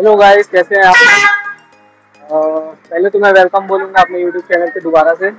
Hello guys, कैसे हैं आप? पहले तो मैं वेलकम बोलूँगा अपने यूट्यूब चैनल पे दोबारा से।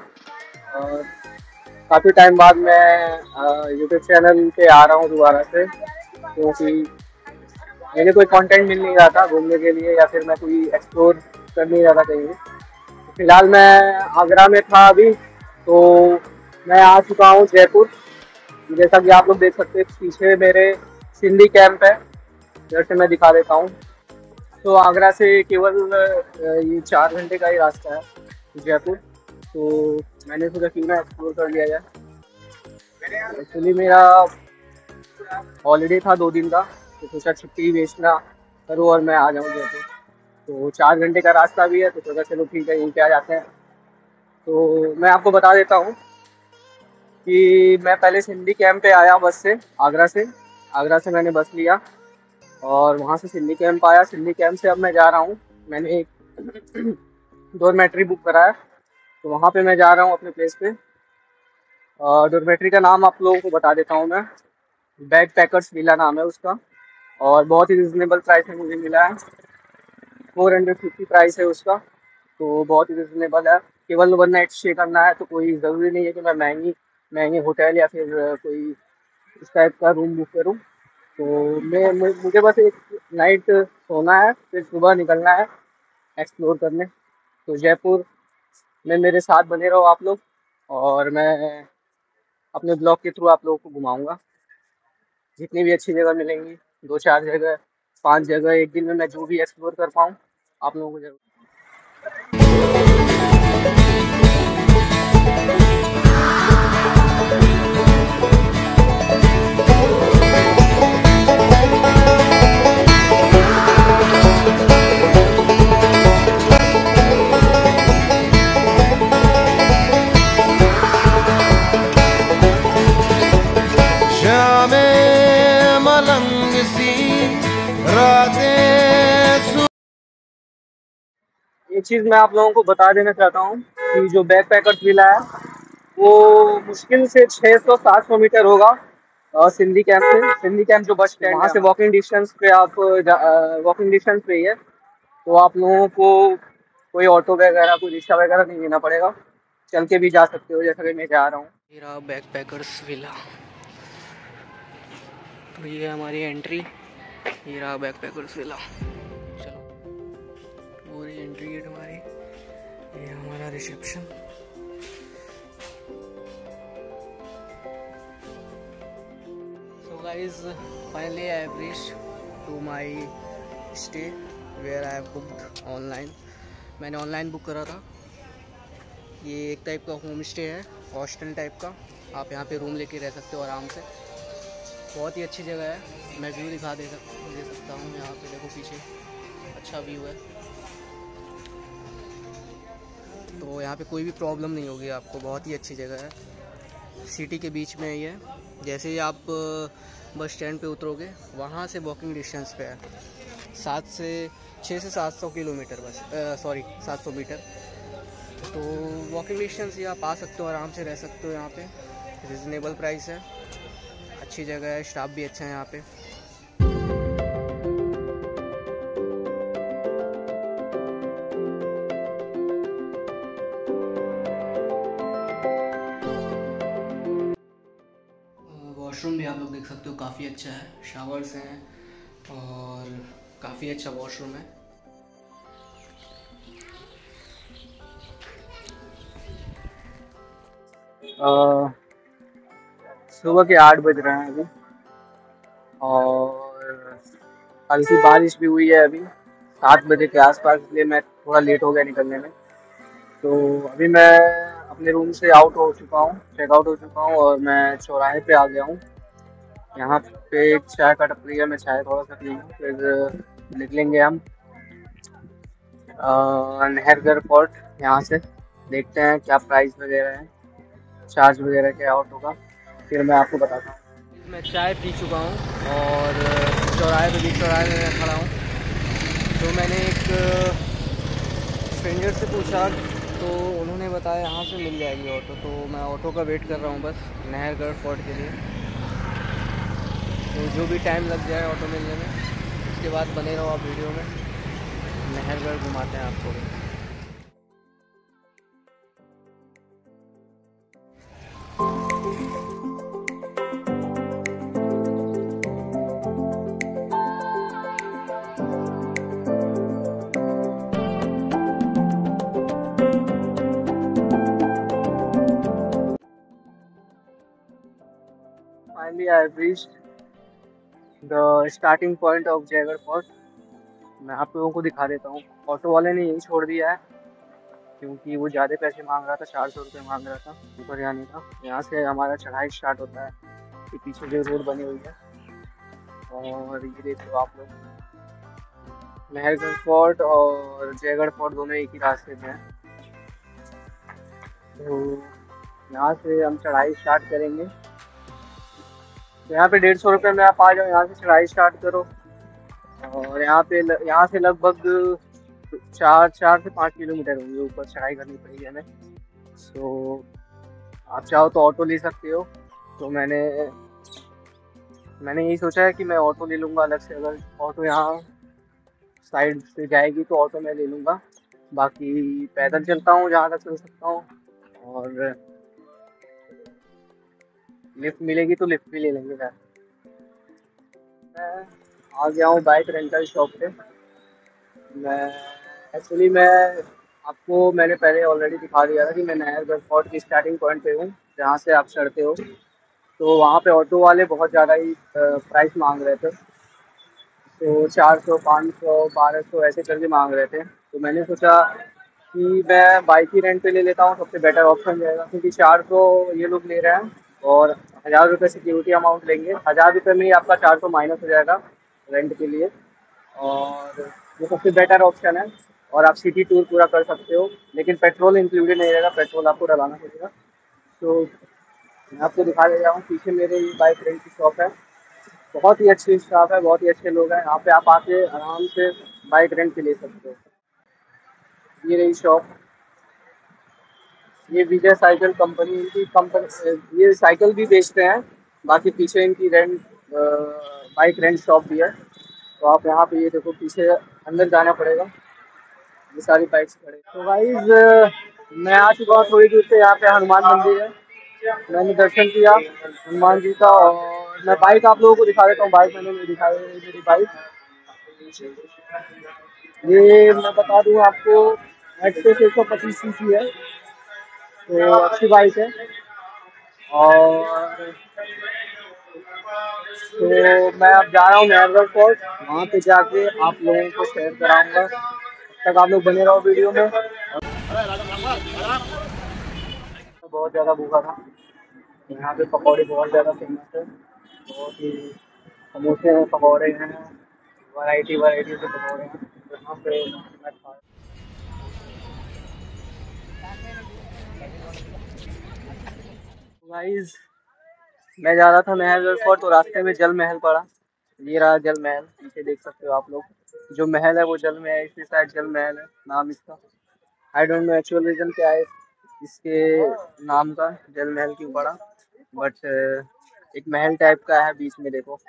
काफ़ी टाइम बाद मैं यूट्यूब चैनल पे आ रहा हूँ दोबारा से, क्योंकि मुझे कोई कंटेंट मिल नहीं रहा था घूमने के लिए, या फिर मैं कोई एक्सप्लोर कर नहीं रहा था कहीं भी। फिलहाल मैं आगरा में था अभी, तो मैं आ चुका हूँ जयपुर। जैसा कि आप लोग देख सकते हैं पीछे मेरे सिंधी कैंप है, जैसे मैं दिखा देता हूँ। तो आगरा से केवल ये 4 घंटे का ही रास्ता है जयपुर। तो मैंने सोचा क्यों ना एक्सप्लोर कर लिया जाए। एक्चुअली मेरा हॉलीडे था 2 दिन का, तो सोचा छुट्टी वेस्ट ना करूँ और मैं आ जाऊँ जयपुर। तो 4 घंटे का रास्ता भी है, तो सोचा चलो ठीक है यहीं पे आ जाते हैं। तो मैं आपको बता देता हूँ कि मैं पहले सिंधी कैंप पे आया बस से, आगरा से मैंने बस लिया और वहाँ से सिंधी कैंप आया। सिंधी कैंप से अब मैं जा रहा हूँ, मैंने एक डॉर्मेट्री बुक करा है, तो वहाँ पे मैं जा रहा हूँ अपने प्लेस पे। डॉर्मेट्री का नाम आप लोगों को बता देता हूँ मैं, बैग पैकर्स विला नाम है उसका, और बहुत ही रिजनेबल प्राइस में मुझे मिला है। 450 प्राइस है उसका, तो बहुत ही रिजनेबल है। केवल 1 नाइट स्टे करना है, तो कोई ज़रूरी नहीं है कि मैं महंगे होटल या फिर कोई इस टाइप का रूम बुक करूँ। तो मुझे बस एक नाइट सोना है, फिर सुबह निकलना है एक्सप्लोर करने। तो जयपुर में मेरे साथ बने रहो आप लोग, और मैं अपने ब्लॉग के थ्रू आप लोगों को घुमाऊंगा जितनी भी अच्छी जगह मिलेंगी, 2-4 जगह, 5 जगह एक दिन में मैं जो भी एक्सप्लोर कर पाऊँ आप लोगों को जरूर। एक चीज़ मैं आप लोगों को बता देना चाहता हूँ कि जो बैक पैकर्स विला है वो मुश्किल से 600-700 मीटर होगा। और सिंधी कैंप जो बस स्टैंड, वहाँ से वॉकिंग डिस्टेंस पे ही है। तो आप लोगों को कोई ऑटो वगैरह, कोई रिक्शा वगैरह नहीं लेना पड़ेगा, चल के भी जा सकते हो जैसा कि मैं जा रहा हूँ। मेरा बैक पैकर्स विला, तो ये हमारी एंट्री, ये रहा बैक पैकर्स विला। चलो, वो रही एंट्री गेट हमारी, ये हमारा reception. So guys, finally I have reached to my stay where I have booked online. मैंने ऑनलाइन बुक करा था। ये एक टाइप का होम स्टे है, हॉस्टल टाइप का। आप यहाँ पे रूम लेके रह सकते हो आराम से। बहुत ही अच्छी जगह है, मैं व्यू दिखा दे सकता हूँ। यहाँ पे देखो पीछे अच्छा व्यू है, तो यहाँ पे कोई भी प्रॉब्लम नहीं होगी आपको। बहुत ही अच्छी जगह है, सिटी के बीच में ही है। जैसे ही आप बस स्टैंड पे उतरोगे, वहाँ से वॉकिंग डिस्टेंस पे है 6 से 700 किलोमीटर, बस 700 मीटर। तो वॉकिंग डिस्टेंस ही आप आ सकते हो, आराम से रह सकते हो। यहाँ पे रिजनेबल प्राइस है, अच्छी जगह है, स्टाफ भी अच्छा है यहाँ पे। वॉशरूम भी आप लोग देख सकते हो, काफ़ी अच्छा है, शावर्स हैं और काफ़ी अच्छा वॉशरूम है। सुबह के 8 बज रहे हैं अभी, और हल्की बारिश भी हुई है अभी 7 बजे के आसपास, इसलिए मैं थोड़ा लेट हो गया निकलने में। तो अभी मैं अपने रूम से चेकआउट हो चुका हूँ और मैं चौराहे पे आ गया हूँ। यहाँ पे एक चाय का टपरी है, मैं चाय थोड़ा सा पी लूँ, फिर निकलेंगे हम नहरगढ़ फोर्ट। यहाँ से देखते हैं क्या प्राइस वगैरह है, चार्ज वगैरह क्या ऑटो का, फिर मैं आपको बताता हूँ। मैं चाय पी चुका हूँ और चौराहे में मैं खड़ा हूँ। तो मैंने एक स्ट्रेंजर से पूछा, तो उन्होंने बताया यहाँ से मिल जाएगी ऑटो। तो मैं ऑटो का वेट कर रहा हूँ बस नहरगढ़ फोर्ट के लिए। तो जो भी टाइम लग जाए ऑटो मिलने में, उसके बाद बने रहो आप वीडियो में। मेहरगढ़ घुमाते हैं आपको। Finally, I have reached the starting point of Jaigarh fort. मैं आप लोगों को दिखा देता हूँ। ऑटो वाले ने यहीं छोड़ दिया है क्योंकि वो ज़्यादा पैसे मांग रहा था, 400 रुपये मांग रहा था ऊपर जाने का। यहाँ से हमारा चढ़ाई स्टार्ट होता है। ये पीछे जो रोड बनी हुई है, और ये देख लो आप लोग, मेहरगढ़ फोर्ट और जयगढ़ फोर्ट दोनों एक ही रास्ते में हैं। तो यहाँ से हम चढ़ाई स्टार्ट करेंगे। तो यहाँ पे 150 रुपये में आप आ जाओ, यहाँ से चढ़ाई स्टार्ट करो। और यहाँ से लगभग 4 से 5 किलोमीटर होंगे ऊपर चढ़ाई करनी पड़ेगी हमें। सो आप चाहो तो ऑटो ले सकते हो। तो मैंने यही सोचा है कि मैं ऑटो ले लूँगा अलग से। अगर ऑटो यहाँ साइड से जाएगी तो ऑटो मैं ले लूँगा, बाकी पैदल चलता हूँ जहाँ तक चल सकता हूँ। और लिफ्ट मिलेगी तो लिफ्ट भी ले लेंगे यार। मैं आ गया हूँ बाइक रेंटल शॉप पे। मैंने पहले ऑलरेडी दिखा दिया था कि मैं मेहरगढ़ फोर्ट की स्टार्टिंग पॉइंट पे हूँ, जहाँ से आप चढ़ते हो। तो वहाँ पे ऑटो वाले बहुत ज़्यादा ही प्राइस मांग रहे थे। तो 400, 500, 1200 ऐसे करके मांग रहे थे। तो मैंने सोचा कि मैं बाइक ही रेंट पे ले लेता हूँ, सबसे बेटर ऑप्शन रहेगा। क्योंकि 400 ये लोग ले रहे हैं और 1000 रुपये सिक्योरिटी अमाउंट लेंगे। 1000 रुपये में ही आपका 400 माइनस हो जाएगा रेंट के लिए, और ये सबसे बेटर ऑप्शन है। और आप सिटी टूर पूरा कर सकते हो, लेकिन पेट्रोल इंक्लूडेड नहीं रहेगा, पेट्रोल आपको डलाना पड़ेगा। तो मैं आपको दिखा दे रहा हूँ, पीछे मेरे ये बाइक रेंट की शॉप है। बहुत ही अच्छी स्टाफ है, बहुत ही अच्छे लोग हैं। यहाँ पे आप आके आराम से बाइक रेंट पे ले सकते हो। ये रही शॉप, ये विजय साइकिल कंपनी, ये साइकिल भी बेचते हैं। बाकी पीछे इनकी बाइक रेंट शॉप भी है। तो आप यहाँ पे ये देखो, पीछे अंदर जाना पड़ेगा, ये सारी बाइक्स खड़े। तो गाइज मैं आ चुका हूँ थोड़ी दूर से। यहाँ पे हनुमान मंदिर है, मैंने दर्शन किया हनुमान जी का। और मैं बाइक आप लोगों को दिखा देता हूँ। बाइक मैंने नहीं दिखाई, मेरी बाइक ये मैं बता दूँ आपको, एक्सेस 125 cc है, तो अच्छी बाइक है। और तो मैं अब जा रहा हूँ मेहरगढ़ फोर्ट, वहाँ पे जाके आप लोगों को शेयर कराऊंगा। तब तक आप लोग बने रहो वीडियो में। बहुत ज़्यादा भूखा था। यहाँ पे पकौड़े बहुत ज़्यादा फेमस है, बहुत ही समोसे हैं, पकौड़े हैं, वैरायटी से पकौड़े हैं। यहाँ पे मैं खा गाइस, मैं जा रहा था मेहरगढ़ फोर्ट, तो रास्ते में जल महल पड़ा। ये रहा जल महल, पीछे देख सकते हो आप लोग। जो महल है वो जल में है, इसलिए शायद जल महल है नाम इसका। I don't know actual reason क्या है इसके नाम का, जल महल क्यों पड़ा। बट एक महल टाइप का है, बीच में देखो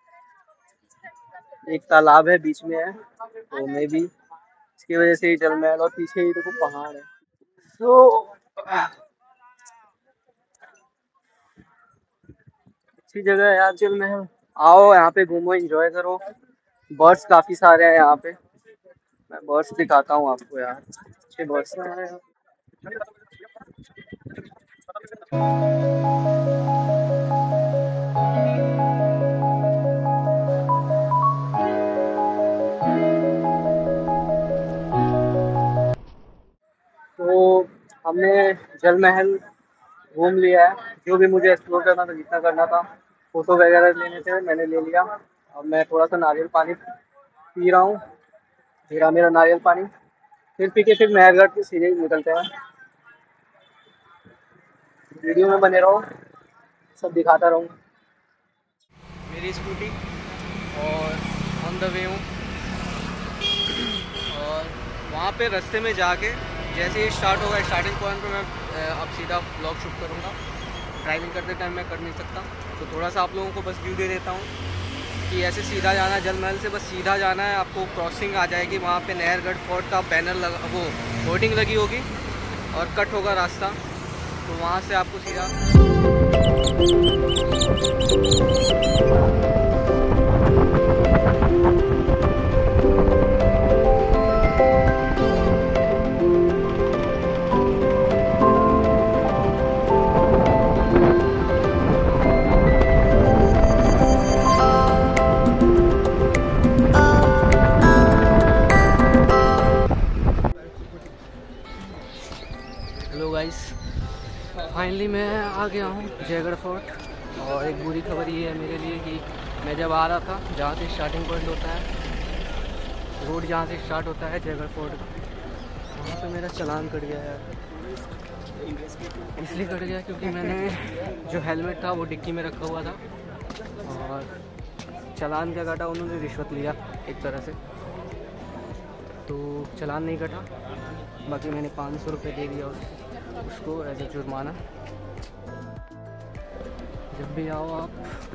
एक तालाब है, बीच में है, तो मे बी इसकी वजह से ही जल महल। और पीछे ही देखो पहाड़ है। तो अच्छी जगह है यार जल महल। आओ यहाँ पे घूमो, एंजॉय करो। बर्ड्स काफी सारे हैं यहाँ पे, मैं बर्ड्स दिखाता हूँ आपको यार, अच्छे बर्ड्स हैं यहाँ। तो हमने जल महल घूम लिया है, जो भी मुझे एक्सप्लोर करना था, जितना करना था, फोटो वगैरह लेने थे, मैंने ले लिया। अब मैं थोड़ा सा नारियल पानी पी रहा हूँ, मेरा नारियल पानी। फिर पी के फिर मेहरगढ़ के सीधे निकलते हैं। वीडियो में बने रहो, सब दिखाता रहूँगा। मेरी स्कूटी और ऑन द वे हूँ। और वहाँ पे रास्ते में जाके जैसे ही स्टार्ट होगा, स्टार्टिंग पॉइंट पे मैं अब सीधा ब्लॉग शूट करूँगा। ड्राइविंग करते टाइम मैं कर नहीं सकता, तो थोड़ा सा आप लोगों को बस व्यू दे देता हूँ। कि ऐसे सीधा जाना है जल महल से, बस सीधा जाना है, आपको क्रॉसिंग आ जाएगी, वहाँ पे नहरगढ़ फोर्ट का बैनर लगा, वो होर्डिंग लगी होगी और कट होगा रास्ता, तो वहाँ से आपको सीधा फाइनली मैं आ गया हूँ जयगढ़ फोर्ट। और एक बुरी खबर ये है मेरे लिए कि मैं जब आ रहा था, जहाँ से स्टार्टिंग पॉइंट होता है, रोड जहाँ से स्टार्ट होता है जयगढ़ फोर्ट का, वहाँ पे मेरा चालान कट गया है। इसलिए कट गया क्योंकि मैंने जो हेलमेट था वो डिक्की में रखा हुआ था, और चालान क्या काटा, उन्होंने रिश्वत लिया एक तरह से, तो चालान नहीं कटा। बाकी मैंने 500 रुपये दे दिया उसको एज ए जुर्माना। जब भी आओ आप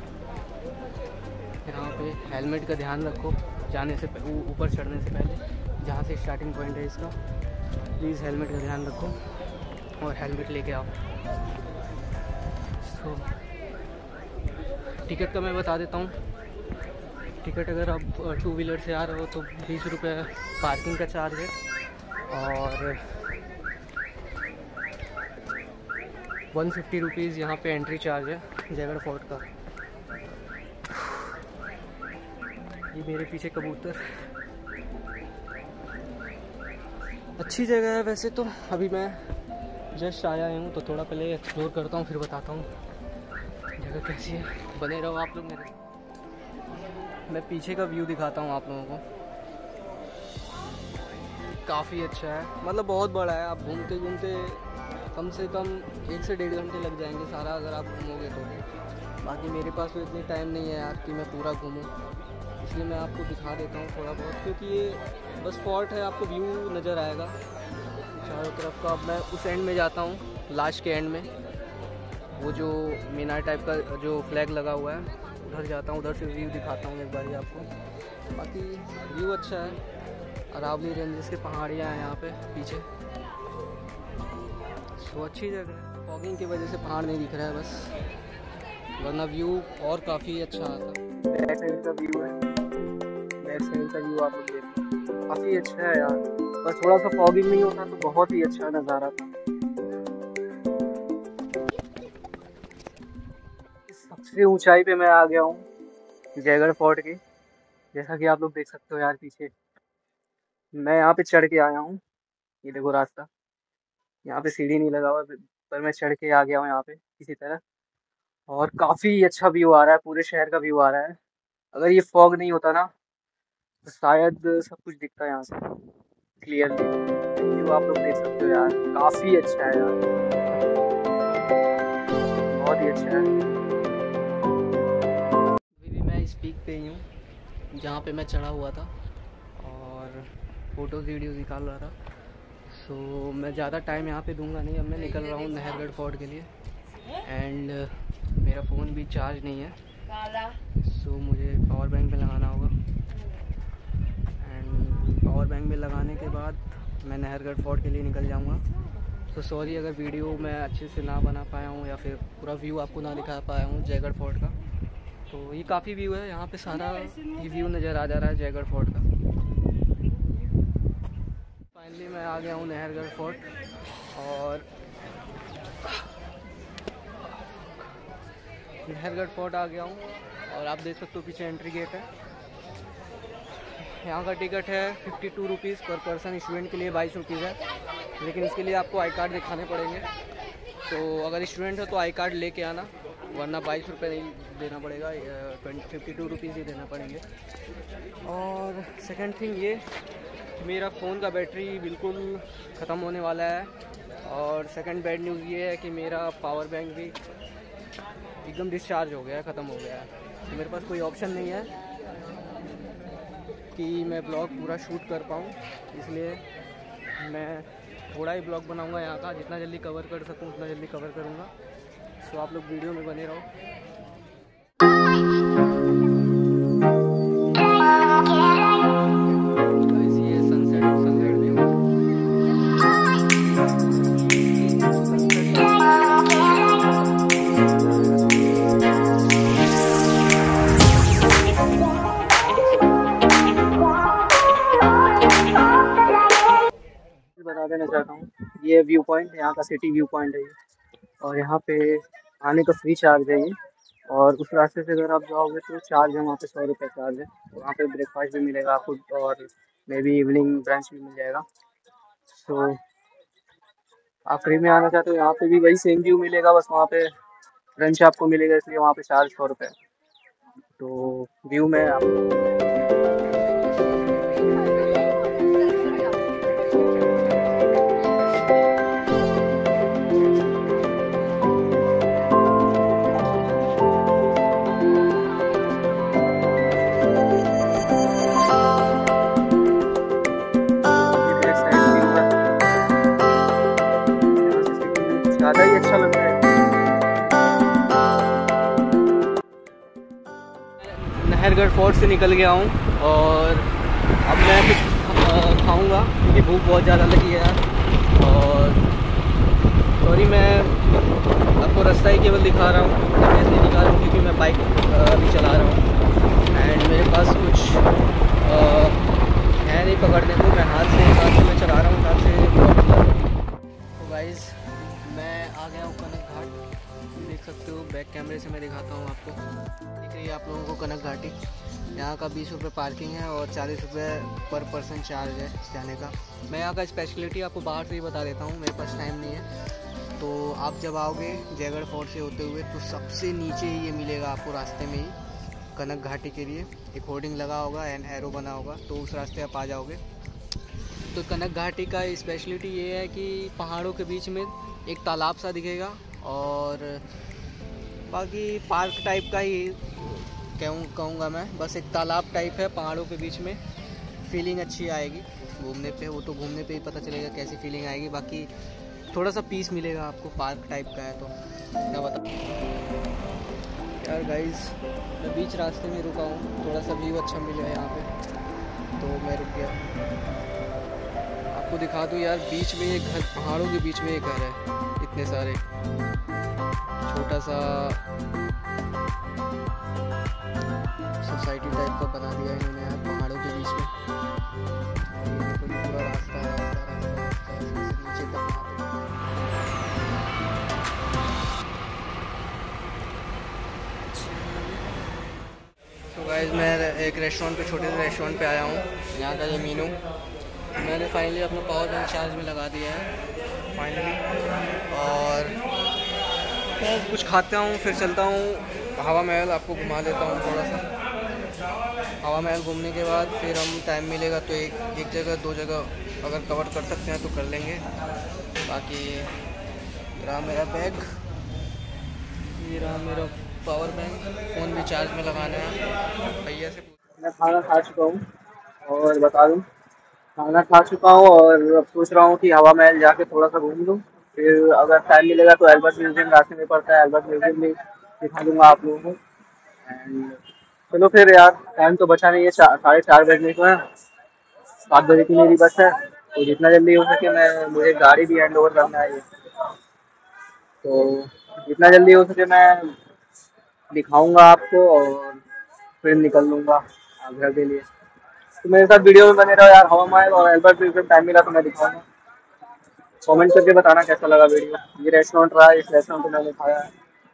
यहाँ पे हेलमेट का ध्यान रखो, जाने से ऊपर चढ़ने से पहले, जहाँ से स्टार्टिंग पॉइंट है इसका, प्लीज़ हेलमेट का ध्यान रखो और हेलमेट लेके आओ। तो टिकट का मैं बता देता हूँ। टिकट अगर आप 2 व्हीलर से आ रहे हो तो 20 रुपये पार्किंग का चार्ज है, और 150 रुपीज़ यहाँ पे एंट्री चार्ज है जयगढ़ फोर्ट का। ये मेरे पीछे कबूतर, अच्छी जगह है वैसे तो। अभी मैं जस्ट आया हूँ तो थोड़ा पहले एक्सप्लोर करता हूँ, फिर बताता हूँ जगह कैसी है। बने रहो आप लोग मेरे। मैं पीछे का व्यू दिखाता हूँ आप लोगों को, काफ़ी अच्छा है, मतलब बहुत बड़ा है। आप घूमते घूमते कम से कम 1 से 1.5 घंटे लग जाएंगे सारा, अगर आप घूमोगे तो। बाकी मेरे पास तो इतनी टाइम नहीं है यार कि मैं पूरा घूमूँ, इसलिए मैं आपको दिखा देता हूँ थोड़ा बहुत, क्योंकि ये बस फोर्ट है, आपको व्यू नज़र आएगा चारों तरफ का। अब मैं उस एंड में जाता हूँ, लास्ट के एंड में, वो जो मीनार टाइप का जो फ्लैग लगा हुआ है, उधर जाता हूँ, उधर से व्यू दिखाता हूँ एक बार आपको। बाकी व्यू अच्छा है, अरावली रेंजेस के पहाड़ियाँ हैं यहाँ पे पीछे, तो अच्छी जगह है। फॉगिंग की वजह से पहाड़ नहीं दिख रहा है बस, वरना व्यू और काफ़ी अच्छा आता है। बैक साइड का व्यू है, बैक साइड का व्यू आप लोग देखो, काफ़ी अच्छा है यार। बस थोड़ा सा फॉगिंग नहीं होता तो बहुत ही अच्छा नज़ारा था। सबसे ऊंचाई पे मैं आ गया हूँ जयगढ़ फोर्ट की, जैसा कि आप लोग देख सकते हो यार पीछे। मैं यहाँ पे चढ़ के आया हूँ, ये देखो रास्ता, यहाँ पे सीढ़ी नहीं लगा हुआ, पर मैं चढ़ के आ गया हूँ यहाँ पे किसी तरह। और काफ़ी अच्छा व्यू आ रहा है, पूरे शहर का व्यू आ रहा है। अगर ये फॉग नहीं होता ना तो शायद सब कुछ दिखता है यहाँ से क्लियरली। व्यू आप लोग देख सकते हो यार, काफ़ी अच्छा है यार, बहुत ही अच्छा है। अभी भी मैं इस पीक पे ही हूँ जहाँ पे मैं चढ़ा हुआ था और फ़ोटोज़ वीडियोज़ निकाल रहा था। सो मैं ज़्यादा टाइम यहाँ पे दूंगा नहीं, अब मैं निकल रहा हूँ नहरगढ़ फोर्ट के लिए। एंड मेरा फ़ोन भी चार्ज नहीं है, सो मुझे पावर बैंक में लगाना होगा। एंड पावर बैंक में लगाने के बाद मैं नहरगढ़ फोर्ट के लिए निकल जाऊँगा। तो सॉरी अगर वीडियो मैं अच्छे से ना बना पाया हूँ या फिर पूरा व्यू आपको ना दिखा पाया हूँ जयगढ़ फोर्ट का। तो ये काफ़ी व्यू है, यहाँ पे सारा ये व्यू नज़र आ जा रहा है जयगढ़ फोर्ट का। फाइनली मैं आ गया हूँ नहरगढ़ फोर्ट, और नहरगढ़ फोर्ट आ गया हूँ। और आप देख सकते हो पीछे एंट्री गेट है। यहाँ का टिकट है 52 रुपीज़ पर पर्सन, स्टूडेंट के लिए 22 रुपीज़ है, लेकिन इसके लिए आपको आई कार्ड दिखाने पड़ेंगे। तो अगर स्टूडेंट हो तो आई कार्ड लेके आना, वरना 22 रुपये नहीं देना पड़ेगा, 52 रुपीज़ ही देना पड़ेंगे। और सेकंड थिंग ये, मेरा फ़ोन का बैटरी बिल्कुल ख़त्म होने वाला है। और सेकंड बैड न्यूज़ ये है कि मेरा पावर बैंक भी एकदम डिस्चार्ज हो गया है, ख़त्म हो गया है। तो मेरे पास कोई ऑप्शन नहीं है कि मैं ब्लॉग पूरा शूट कर पाऊँ, इसलिए मैं थोड़ा ही ब्लॉग बनाऊँगा यहाँ का, जितना जल्दी कवर कर सकूँ उतना जल्दी कवर करूँगा। सो आप लोग वीडियो में बने रहो। बता देना चाहता हूँ, ये व्यू पॉइंट, यहाँ का सिटी व्यू पॉइंट है ये। और यहाँ पे आने का फ्री चार्ज है ये। और उस रास्ते से अगर आप जाओगे तो चार्ज है वहाँ पे, 100 रुपये चार्ज है। वहाँ पे ब्रेकफास्ट भी मिलेगा आपको, और मे बी इवनिंग ब्रंच भी मिल जाएगा। तो आप फ्री में आना चाहते हो, यहाँ पे भी वही सेम व्यू मिलेगा, बस वहाँ पे ब्रंच आपको मिलेगा, इसलिए वहाँ पे चार्ज 100 रुपये। तो व्यू में आप ज़्यादा ही अच्छा लग रहा है। नहरगढ़ फोर्ट से निकल गया हूँ और अब मैं कुछ खाऊंगा क्योंकि भूख बहुत ज़्यादा लगी है यार। और सॉरी, मैं आपको रास्ता ही केवल दिखा रहा हूँ, फेस नहीं दिखा रहा हूँ क्योंकि मैं बाइक अभी चला रहा हूँ एंड मेरे पास कुछ है नहीं पकड़ने को। मैं हाथ से मैं चला रहा हूँ, हाथ से। तो गाइस, मैं आ गया हूँ कनक घाट, देख सकते हो। बैक कैमरे से मैं दिखाता हूँ आपको, दिख रही है आप लोगों को कनक घाटी। यहाँ का 20 रुपये पार्किंग है और 40 रुपये पर पर्सन चार्ज है जाने का। मैं यहाँ का स्पेशलिटी आपको बाहर से ही बता देता हूँ, मेरे पास टाइम नहीं है। तो आप जब आओगे जयगढ़ फोर्ट से होते हुए तो सबसे नीचे ही ये मिलेगा आपको, रास्ते में ही कनक घाटी के लिए एक होर्डिंग लगा होगा एंड एरो बना होगा, तो उस रास्ते आप आ जाओगे। तो कनक घाटी का स्पेशलिटी ये है कि पहाड़ों के बीच में एक तालाब सा दिखेगा और बाकी पार्क टाइप का ही कहूँगा मैं। बस एक तालाब टाइप है पहाड़ों के बीच में, फीलिंग अच्छी आएगी घूमने पे। वो तो घूमने पे ही पता चलेगा कैसी फीलिंग आएगी, बाकी थोड़ा सा पीस मिलेगा आपको, पार्क टाइप का है। तो क्या बता यार गाइस, मैं बीच रास्ते में रुका हूँ, थोड़ा सा व्यू अच्छा मिला है यहाँ पे तो मैं रुक गया। आपको दिखा दूँ यार, बीच में ये घर, पहाड़ों के बीच में ये घर है, इतने सारे, छोटा सा सोसाइटी टाइप का बना दिया है इन्होंने यार पहाड़ों के बीच में। ये देखो ये पूरा रास्ता नीचे तक। तो गाइस, मैं एक रेस्टोरेंट पे, छोटे से रेस्टोरेंट पे आया हूँ, यहाँ का ये मीनू मैंने फाइनली अपना पावर बैंक चार्ज में लगा दिया है फाइनली। और तो कुछ खाता हूँ, फिर चलता हूँ हवा महल, आपको घुमा देता हूँ थोड़ा सा। हवा महल घूमने के बाद फिर हम टाइम मिलेगा तो एक जगह 2 जगह अगर कवर कर सकते हैं तो कर लेंगे। बाकी रहा मेरा बैग, ये रहा मेरा पावर बैंक, फ़ोन भी चार्ज में लगाना है भैया से। मैं खाना खा चुका हूँ और बता दूँ, खाना खा चुका हूँ और अब सोच रहा हूँ कि हवा महल जाके थोड़ा सा घूम लूँ। फिर अगर टाइम मिलेगा तो एल्बर्ट म्यूजियम रास्ते में पड़ता है, एल्बर्ट म्यूजियम भी दिखा दूँगा आप लोगों को। एंड चलो फिर यार, टाइम तो बचा नहीं है, 4:30 बजने को है, 7 बजे की मेरी बस है। तो जितना जल्दी हो सके, मुझे गाड़ी भी हैंड ओवर करना है, तो जितना जल्दी हो सके मैं दिखाऊंगा आपको और फिर निकल लूँगा घर के लिए। तो मेरे साथ वीडियो में बने रहो यार। हवा महल और एल्बर्ट म्यूजियम टाइम मिला तो मैं दिखाऊंगा। कमेंट करके बताना कैसा लगा वीडियो। ये रेस्टोरेंट रहा है, इस रेस्टोरेंट में मैंने खाया है,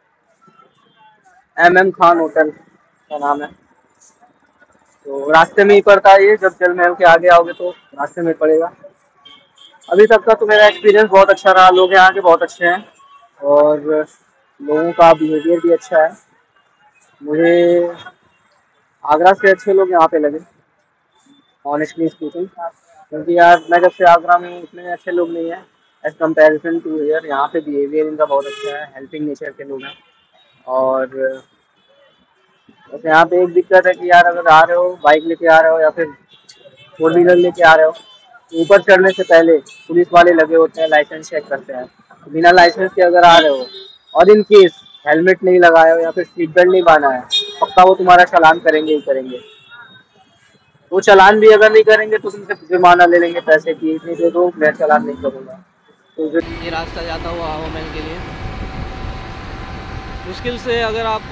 MM खान होटल का नाम है। तो रास्ते में ही पड़ता है ये, जब जल महल के आगे आओगे तो रास्ते में पड़ेगा। अभी तक का तो मेरा एक्सपीरियंस बहुत अच्छा रहा, लोग यहाँ के बहुत अच्छे हैं और लोगों का बिहेवियर भी अच्छा है। मुझे आगरा से अच्छे लोग यहाँ पे लगे, ऑनेस्टली स्पीकिंग, क्योंकि यार मैं जब से आगरा में हूँ उतने अच्छे लोग नहीं हैं एज कम्पेरिजन टू हियर। यहाँ पे बिहेवियर इनका बहुत अच्छा है, हेल्पिंग नेचर के लोग हैं। और बस यहाँ पे एक दिक्कत है कि यार अगर आ रहे हो, बाइक लेके आ रहे हो या फिर 4 व्हीलर लेके आ रहे हो, ऊपर चढ़ने से पहले पुलिस वाले लगे होते हैं, लाइसेंस चेक करते हैं। बिना लाइसेंस के अगर आ रहे हो और इन केस हेलमेट नहीं लगाए हो या फिर सीट बेल्ट नहीं बांधा है, पक्का वो तुम्हारा चालान करेंगे ही करेंगे। वो चालान भी अगर नहीं करेंगे तो तुमसे जुर्माना ले लेंगे पैसे की, इतनी दे दो, मैं चालान नहीं करूँगा। तो ये रास्ता जाता हुआ हवा महल के लिए मुश्किल से, अगर आप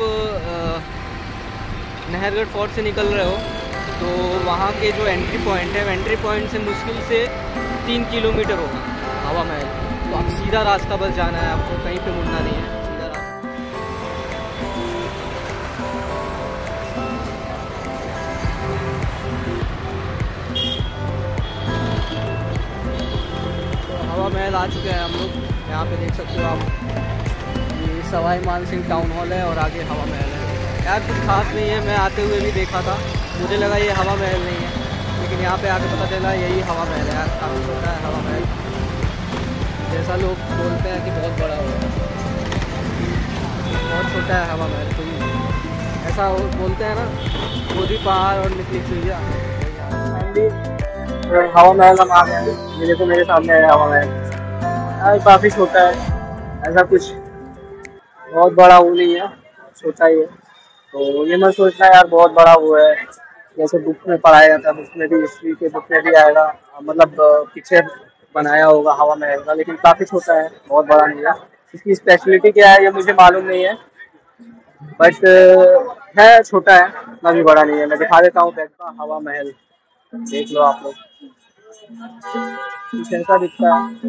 नहरगढ़ फोर्ट से निकल रहे हो तो वहाँ के जो एंट्री पॉइंट है, एंट्री पॉइंट से मुश्किल से 3 किलोमीटर होगा हवा महल। तो आप सीधा रास्ता बस जाना है, आपको कहीं पे मुड़ना नहीं है, सीधा रास्ता। तो हवा महल आ चुके हैं हम लोग। यहाँ पे देख सकते हो आप, ये सवाई मानसिंह टाउन हॉल है और आगे हवा महल है। यार कुछ खास नहीं है, मैं आते हुए भी देखा था, मुझे लगा ये हवा महल नहीं है, लेकिन यहाँ पे आके पता चला यही हवा महल है। यार काफ़ी छोटा है हवा महल, जैसा लोग बोलते हैं कि बहुत बड़ा है, बहुत छोटा है हवा महल। तो ऐसा बोलते हैं ना, मोदी पहाड़ और निकली चुहिया। हवा महल हम आ गए हैं। ये देखो मेरे सामने है हवा महल। काफ़ी छोटा है, ऐसा कुछ बहुत बड़ा वो नहीं है, छोटा ही है। तो ये मत सोचना यार बहुत बड़ा वो है, जैसे बुक में पढ़ाया जाता है, बुक में भी, हिस्ट्री के बुक में भी आएगा, मतलब पिक्चर बनाया होगा हवा महल का, लेकिन काफ़ी छोटा है, बहुत बड़ा नहीं है। इसकी स्पेशलिटी क्या है ये मुझे मालूम नहीं है, बट है छोटा है, इतना भी बड़ा नहीं है। मैं दिखा देता हूँ बैग का हवा महल, देख लो आप लोग, कुछ ऐसा दिखता है।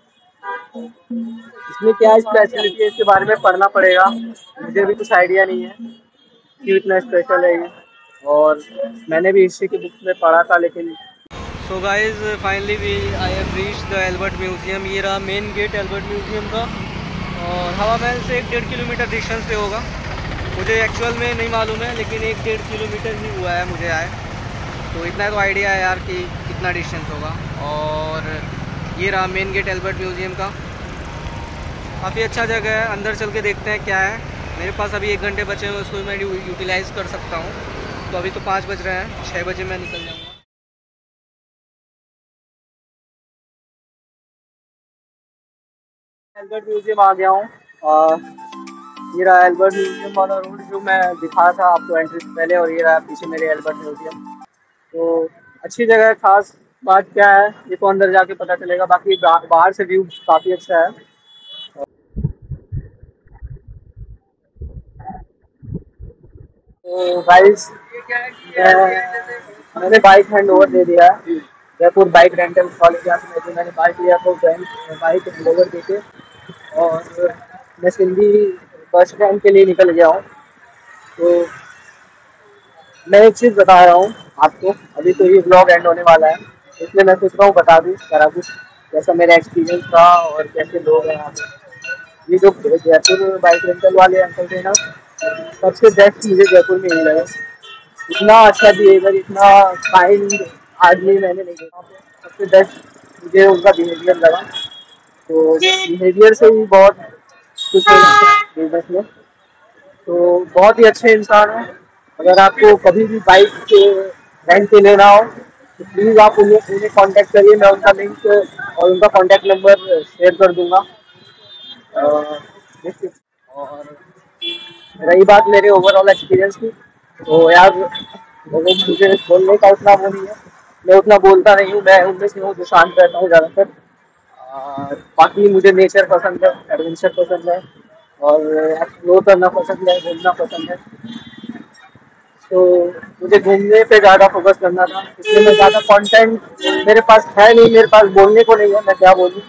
इसमें क्या स्पेशलिटी है इसके बारे में पढ़ना पड़ेगा, मुझे भी कुछ आइडिया नहीं है कि इतना स्पेशल है ये, और मैंने भी हिस्ट्री की बुक में पढ़ा था लेकिन। So guys finally we I have reach the Albert museum. ये रहा मेन गेट एल्बर्ट म्यूज़ियम का, और हवा महल से 1-1.5 किलोमीटर डिस्टेंस पे होगा। मुझे एक्चुअल में नहीं मालूम है, लेकिन 1-1.5 किलोमीटर ही हुआ है मुझे आए, तो इतना तो आइडिया है यार कि कितना डिस्टेंस होगा। और ये रहा मेन गेट एल्बर्ट म्यूज़ियम का, काफ़ी अच्छा जगह है। अंदर चल के देखते हैं क्या है। मेरे पास अभी 1 घंटे बचे हुए, उसको मैं यूटिलाइज़ कर सकता हूँ। तो अभी तो 5 बज रहे हैं, 6 बजे मैं निकल जाऊँगा। एल्बर्ट म्यूजियम आ गया हूँ। ये रहा एल्बर्ट म्यूजियम वाला रोड जो मैं दिखा था आपको एंट्री से पहले, और ये रहा पीछे मेरे एल्बर्ट म्यूजियम। तो अच्छी जगह है। खास बात क्या है ये तो अंदर जाके पता चलेगा, बाकी बाहर से व्यू काफ़ी अच्छा है। तो गाइस मैंने बाइक हैंड ओवर दे दिया है जयपुर बाइक रेंटल कॉलेज में, जो मैंने बाइक लिया तो बाइक हैंड ओवर दे के, और मैं सिंधी बस स्टैंड के लिए निकल गया हूँ। तो मैं एक चीज़ बता रहा हूँ आपको, अभी तो ये ब्लॉग एंड होने वाला है, इसलिए मैं सोच रहा हूँ बता दूँ करा दूँ कैसा मेरा एक्सपीरियंस था और कैसे लोग हैं यहाँ पे। ये जो जयपुर बाइक रेंटल वाले अंकल थे ना, सबसे बेस्ट मुझे जयपुर में ही लगे। इतना अच्छा बिहेवियर, इतना काइंड आदमी मैंने नहीं देखा। सबसे बेस्ट मुझे उनका बिहेवियर लगा। तो बिहेवियर से ही बहुत कुछ हो जाता है बिजनेस में। तो बहुत ही अच्छे इंसान हैं। अगर आपको कभी भी बाइक रेंट पे लेना हो तो प्लीज़ आप उन्हें कांटेक्ट करिए। मैं उनका लिंक और उनका कांटेक्ट नंबर शेयर कर दूंगा। और रही बात मेरे ओवरऑल एक्सपीरियंस की, तो यार मुझे बोलने का उतना वो नहीं है, मैं उतना बोलता नहीं हूँ, मैं उनमें से हूँ जो शांत रहता हूँ ज़्यादातर। बाकी मुझे नेचर पसंद है, एडवेंचर पसंद है, और एक्सप्लोर करना पसंद है, घूमना पसंद है। तो मुझे घूमने पे ज़्यादा फोकस करना था, इसलिए मैं ज़्यादा कंटेंट मेरे पास है नहीं, मेरे पास बोलने को नहीं है, मैं क्या बोलूँ,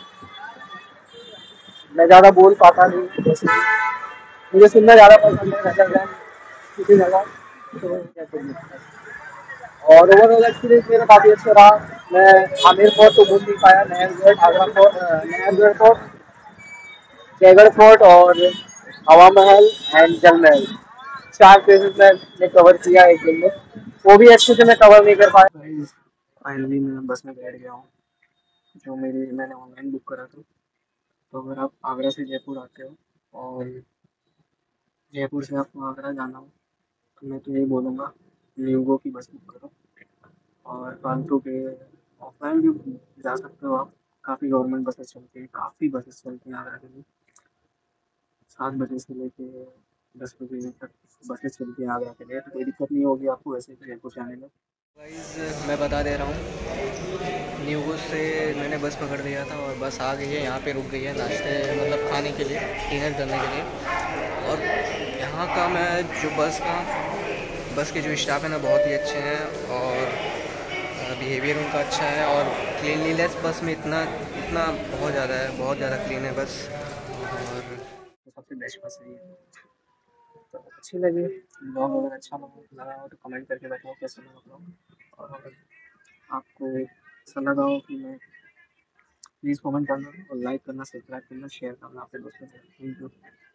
मैं ज़्यादा बोल पाता नहीं। जैसे मुझे सुनना ज़्यादा पसंद है नजर जाए किसी जगह, तो कैसे मिलता है। और ओवरऑल एक्सपीरियंस मेरा काफ़ी अच्छा रहा। मैं आमेर फोर्ट तो घूम नहीं पाया, Nahargarh, Agra fort, Nahargarh fort, Jaigarh fort और हवा महल एंड जल महल, 4 प्लेसेस मैंने कवर किया एक दिन में, वो भी अच्छे से मैं कवर नहीं कर पाया। फाइनली मैं बस में बैठ गया हूँ, जो मैंने ऑनलाइन बुक करा था। तो अगर आप आगरा से जयपुर आते हो और जयपुर से आपको आगरा जाना हो तो मैं तो यही बोलूँगा न्यूगो की बस बुक करो, और फालतू के ऑफलाइन भी जा सकते हो आप। काफ़ी गवर्नमेंट बसेस चलती हैं, काफ़ी बसेस चलती हैं आगरा के लिए। 7 बजे से लेके 10 बजे तक बसेस चलती हैं आगरा के लिए, तो कोई दिक्कत नहीं होगी आपको वैसे जयपुर जाने में। गाइस मैं बता दे रहा हूँ, न्यूगो से मैंने बस पकड़ लिया था और बस आ गई है, यहाँ पे रुक गई है नाश्ते मतलब खाने के लिए, डिनर करने के लिए। और यहाँ का मैं जो बस के जो स्टाफ है ना बहुत ही अच्छे हैं, और बिहेवियर उनका अच्छा है, और क्लीनलीनेस बस में इतना इतना बहुत ज़्यादा है, बहुत ज़्यादा क्लीन है बस। और तो सबसे बेस्ट बस यही है। तो अच्छी लगी ब्लॉग, अगर अच्छा लगा हो तो कमेंट करके बताओ कैसा लगा ब्लॉग। और अगर आपको ऐसा लगा हो कि मैं, प्लीज़ कमेंट करना और लाइक करना, सब्सक्राइब करना, शेयर करना अपने दोस्तों के साथ। Thank you.